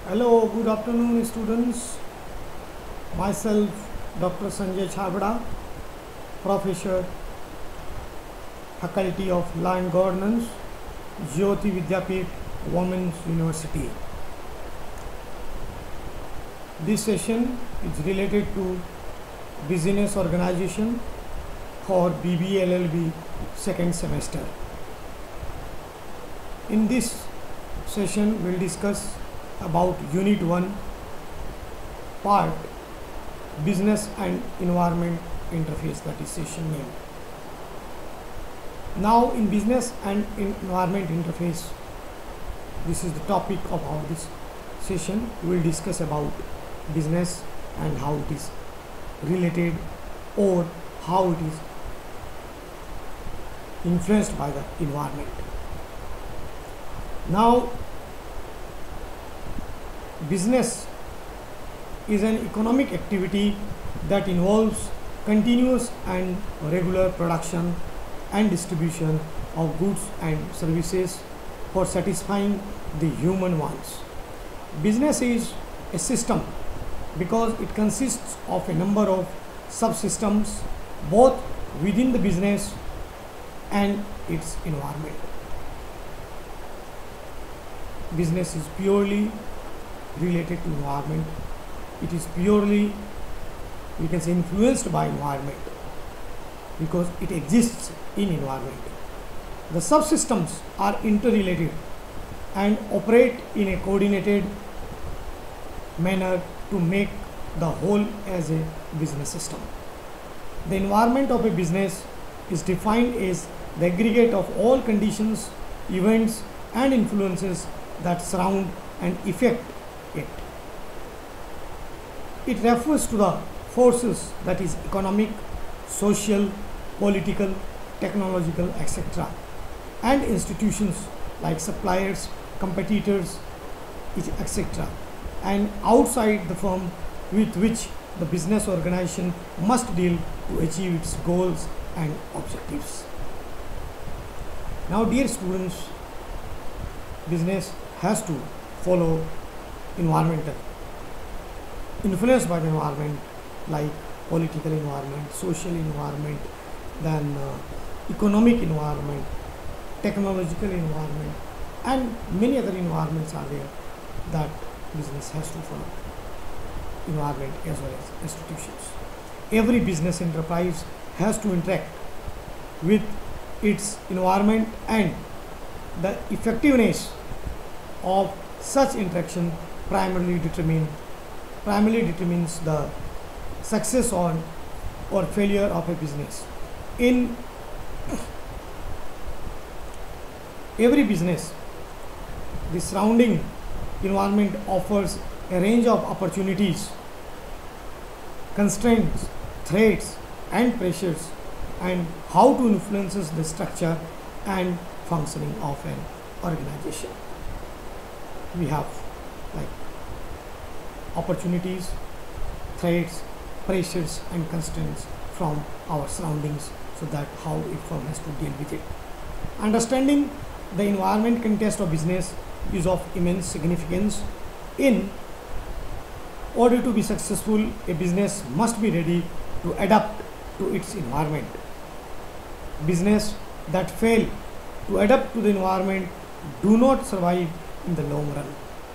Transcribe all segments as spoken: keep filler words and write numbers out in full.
Hello, good afternoon students. Myself Doctor Sanjay Chabda, Professor, Faculty of Law and Governance, Jyoti Vidyapeeth, Women's University. This session is related to business organization for B B A L L B second semester. In this session, we will discuss about Unit one, part Business and Environment Interface, that is session name. Now in Business and Environment Interface, this is the topic of our this session. We will discuss about business and how it is related or how it is influenced by the environment. Now, business is an economic activity that involves continuous and regular production and distribution of goods and services for satisfying the human wants. Business is a system because it consists of a number of subsystems both within the business and its environment. Business is purely related to environment. It is purely, we can say, influenced by environment because it exists in environment. The subsystems are interrelated and operate in a coordinated manner to make the whole as a business system. The environment of a business is defined as the aggregate of all conditions, events and influences that surround and affect it. It refers to the forces, that is economic, social, political, technological, et cetera, and institutions like suppliers, competitors, et cetera, and outside the firm with which the business organization must deal to achieve its goals and objectives. Now, dear students, business has to follow environmental, influenced by the environment like political environment, social environment, then uh, economic environment, technological environment, and many other environments are there that business has to follow, environment as well as institutions. Every business enterprise has to interact with its environment, and the effectiveness of such interaction primarily determine primarily determines the success or or failure of a business. In every business, the surrounding environment offers a range of opportunities, constraints, threats and pressures, and how to influences the structure and functioning of an organization. We have like opportunities, threats, pressures and constraints from our surroundings, so that how a firm has to deal with it. Understanding the environment context of business is of immense significance. In order to be successful, a business must be ready to adapt to its environment. Business that fail to adapt to the environment do not survive in the long run.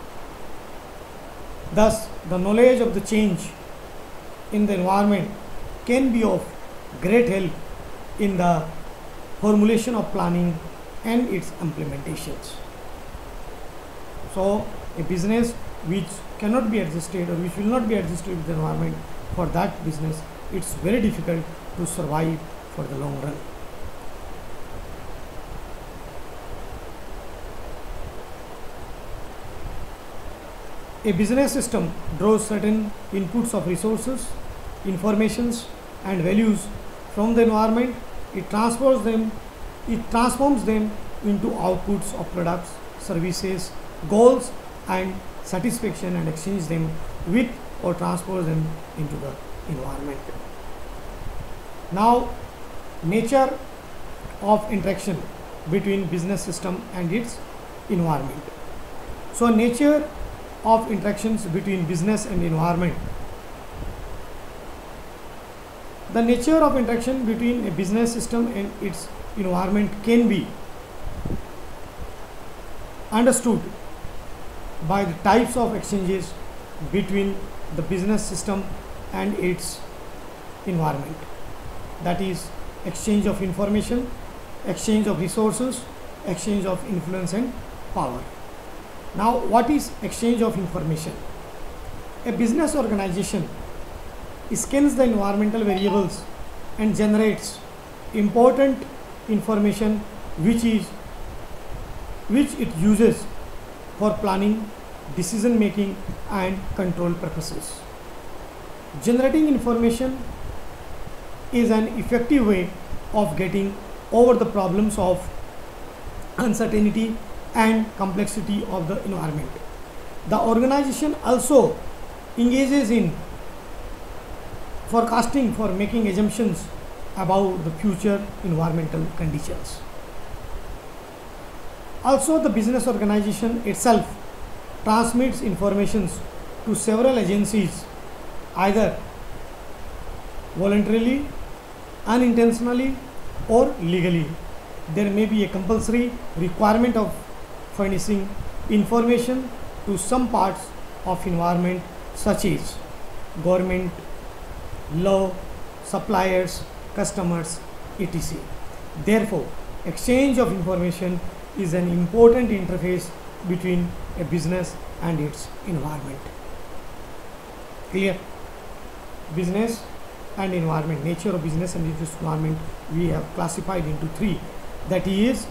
Thus, the knowledge of the change in the environment can be of great help in the formulation of planning and its implementations. So, a business which cannot be adjusted or which will not be adjusted with the environment, for that business it's very difficult to survive for the long run. A business system draws certain inputs of resources, informations and values from the environment. It transfers them, it transforms them into outputs of products, services, goals and satisfaction, and exchange them with or transfers them into the environment. Now, nature of interaction between business system and its environment. So nature of interactions between business and environment. The nature of interaction between a business system and its environment can be understood by the types of exchanges between the business system and its environment. That is, exchange of information, exchange of resources, exchange of influence and power. Now, what is exchange of information? A business organization scans the environmental variables and generates important information which is which it uses for planning, decision making and control purposes. Generating information is an effective way of getting over the problems of uncertainty and complexity of the environment. The organization also engages in forecasting for making assumptions about the future environmental conditions. Also, the business organization itself transmits informations to several agencies, either voluntarily, unintentionally or legally. There may be a compulsory requirement of furnishing information to some parts of environment such as government, law, suppliers, customers, et cetera. Therefore, exchange of information is an important interface between a business and its environment. Clear? Business and environment, nature of business and its environment we have classified into three. That is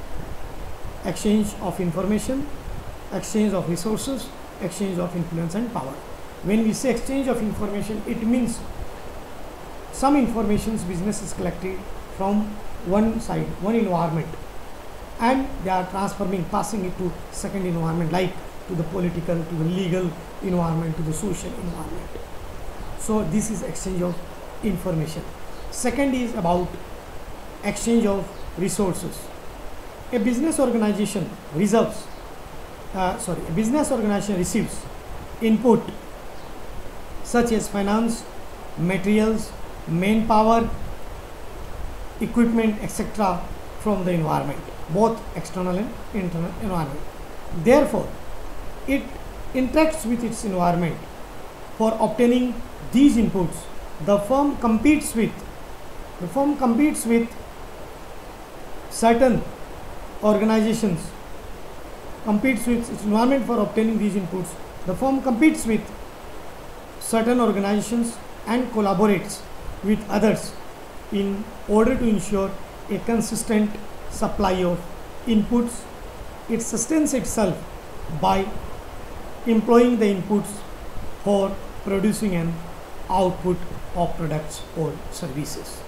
exchange of information, exchange of resources, exchange of influence and power. When we say exchange of information, it means some informations business is collected from one side, one environment, and they are transforming, passing it to second environment, like to the political, to the legal environment, to the social environment. So this is exchange of information. Second is about exchange of resources. A business organization reserves, uh, sorry, a business organization receives input such as finance, materials, manpower, equipment, et cetera from the environment, both external and internal environment. Therefore, it interacts with its environment. For obtaining these inputs, the firm competes with the firm competes with certain organizations, competes with its environment for obtaining these inputs. The firm competes with certain organizations and collaborates with others in order to ensure a consistent supply of inputs. It sustains itself by employing the inputs for producing an output of products or services.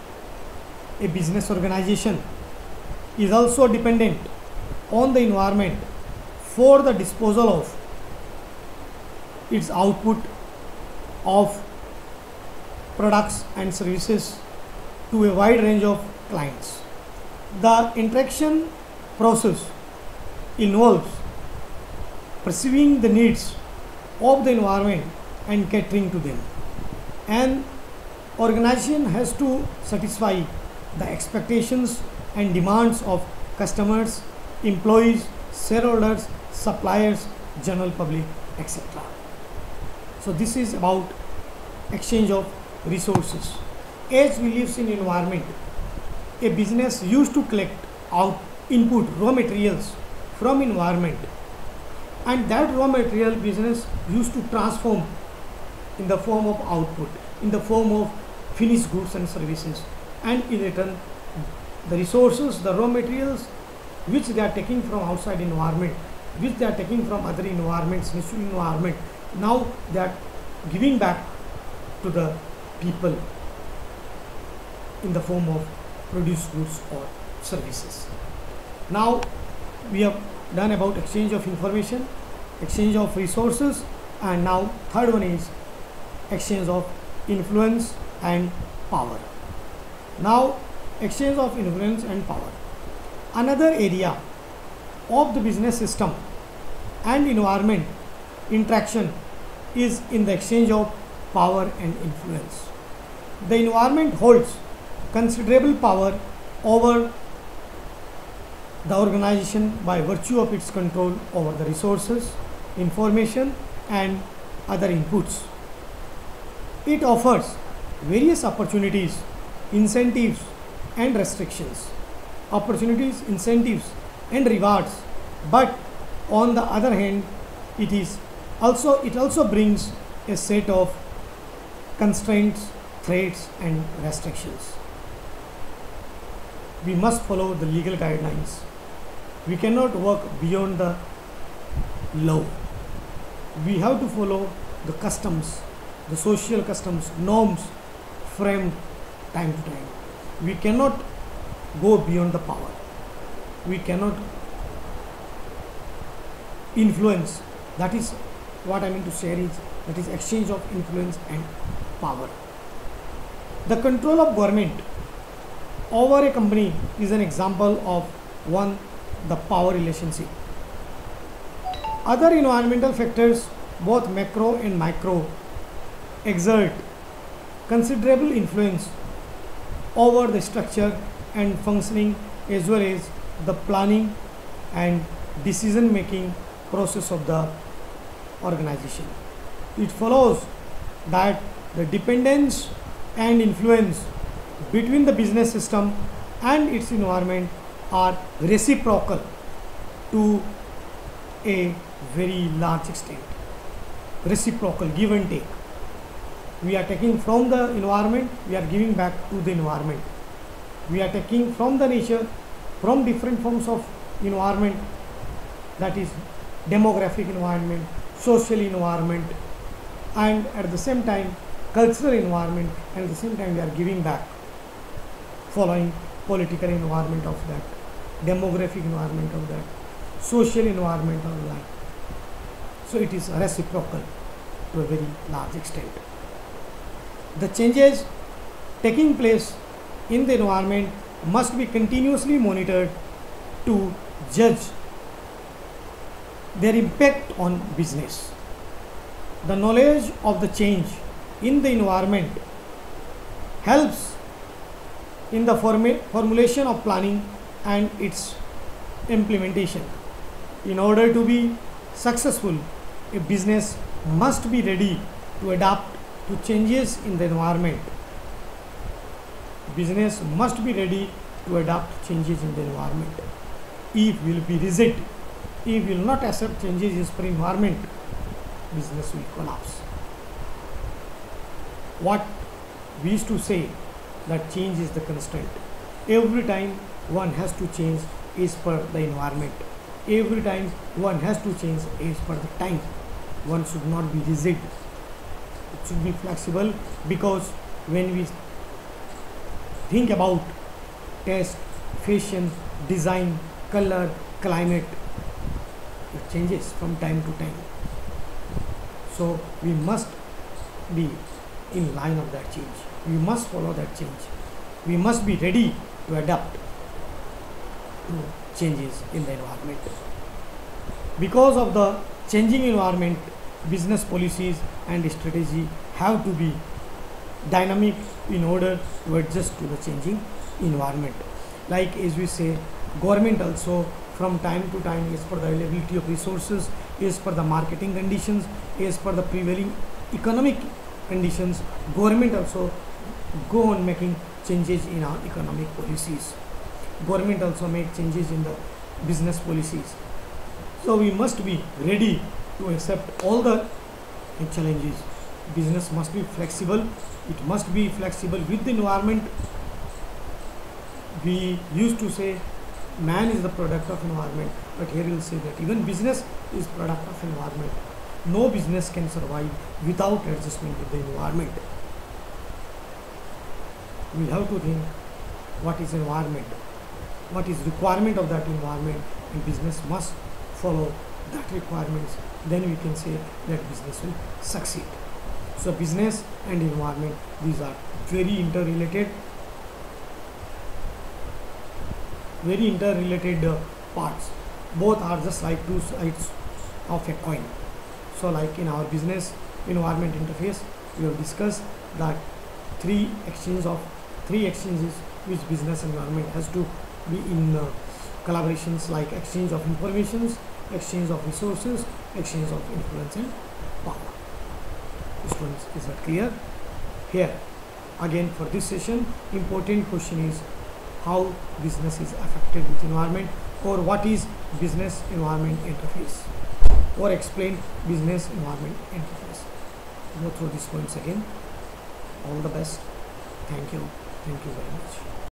A business organization is also dependent on the environment for the disposal of its output of products and services to a wide range of clients. The interaction process involves perceiving the needs of the environment and catering to them. An organization has to satisfy the expectations and demands of customers, employees, shareholders, suppliers, general public, et cetera. So this is about exchange of resources. As we live in environment, a business used to collect out input raw materials from environment, and that raw material business used to transform in the form of output, in the form of finished goods and services, and in return the resources, the raw materials which they are taking from outside environment, which they are taking from other environments, natural environment, now they are giving back to the people in the form of produced goods or services. Now we have done about exchange of information, exchange of resources, and now third one is exchange of influence and power. Now exchange of influence and power. Another area of the business system and environment interaction is in the exchange of power and influence. The environment holds considerable power over the organization by virtue of its control over the resources, information and other inputs. It offers various opportunities, incentives and restrictions. Opportunities, incentives and rewards, but on the other hand it is also it also brings a set of constraints, threats and restrictions. We must follow the legal guidelines. We cannot work beyond the law. We have to follow the customs, the social customs, norms framed time to time. We cannot go beyond the power. We cannot influence. That is what I mean to share is that is exchange of influence and power. The control of government over a company is an example of one, the power relationship. Other environmental factors, both macro and micro, exert considerable influence over the structure and functioning as well as the planning and decision making process of the organization. It follows that the dependence and influence between the business system and its environment are reciprocal to a very large extent. Reciprocal, give and take. We are taking from the environment, we are giving back to the environment. We are taking from the nature, from different forms of environment, that is demographic environment, social environment, and at the same time cultural environment, and at the same time we are giving back following political environment of that, demographic environment of that, social environment of that. So it is reciprocal to a very large extent. The changes taking place in the environment must be continuously monitored to judge their impact on business. The knowledge of the change in the environment helps in the form formulation of planning and its implementation. In order to be successful, a business must be ready to adapt to changes in the environment. Business must be ready to adapt changes in the environment. If we will be rigid, if we will not accept changes in the environment, business will collapse. What we used to say, that change is the constant. Every time one has to change as per the environment. Every time one has to change as per the time. One should not be rigid. It should be flexible, because when we think about taste, fashion, design, color, climate, it changes from time to time. So we must be in line of that change. We must follow that change. We must be ready to adapt to changes in the environment. Because of the changing environment, business policies and strategy have to be dynamic in order to adjust to the changing environment. Like as we say, government also from time to time, as per the availability of resources, as per the marketing conditions, as per the prevailing economic conditions, government also go on making changes in our economic policies. Government also make changes in the business policies. So we must be ready to accept all the challenges. Business must be flexible. It must be flexible with the environment. We used to say man is the product of environment, but here we will say that even business is product of environment. No business can survive without adjustment with the environment. We have to think what is environment, what is requirement of that environment, and business must follow that requirements. Then we can say that business will succeed. So business and environment, these are very interrelated, very interrelated uh, parts. Both are just like two sides of a coin. So like in our business environment interface, we have discussed that three exchange of three exchanges which business environment has to be in uh, collaborations, like exchange of informations, exchange of resources, exchange of influence and power. Students, is that clear? Here again for this session, important question is how business is affected with environment, or what is business environment interface, or explain business environment interface. Go through these points again. All the best. Thank you. Thank you very much.